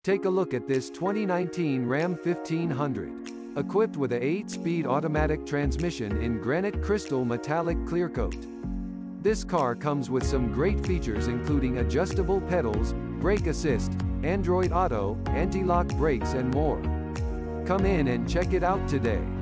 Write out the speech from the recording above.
Take a look at this 2019 Ram 1500. Equipped with a 8-speed automatic transmission in Granite Crystal Metallic Clearcoat. This car comes with some great features including adjustable pedals, brake assist, Android Auto, anti-lock brakes and more. Come in and check it out today.